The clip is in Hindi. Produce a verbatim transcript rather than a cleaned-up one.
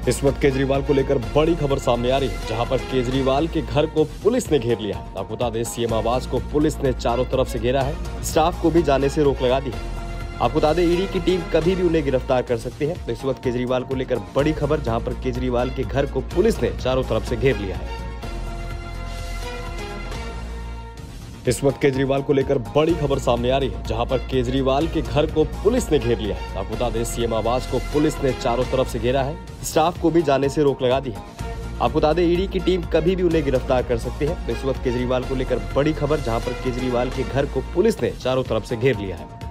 इस वक्त केजरीवाल को लेकर बड़ी खबर सामने आ रही है, जहां पर केजरीवाल के घर को पुलिस ने घेर लिया है। आपको बता दें, सीएम आवास को पुलिस ने चारों तरफ से घेरा है। स्टाफ को भी जाने से रोक लगा दी है। आपको बता दें, ईडी की टीम कभी भी उन्हें गिरफ्तार कर सकती है। तो इस वक्त केजरीवाल को लेकर बड़ी खबर, जहां पर केजरीवाल के घर को पुलिस ने चारों तरफ से घेर लिया है। इस वक्त केजरीवाल को लेकर बड़ी खबर सामने आ रही है, जहां पर केजरीवाल के घर को पुलिस ने घेर लिया है। आपको बता दें, सीएम आवास को पुलिस ने चारों तरफ से घेरा है। स्टाफ को भी जाने से रोक लगा दी है। आपको बता दें, ईडी की टीम कभी भी उन्हें गिरफ्तार कर सकती है। तो इस वक्त केजरीवाल को लेकर बड़ी खबर, जहां पर केजरीवाल के घर को पुलिस ने चारों तरफ से घेर लिया है।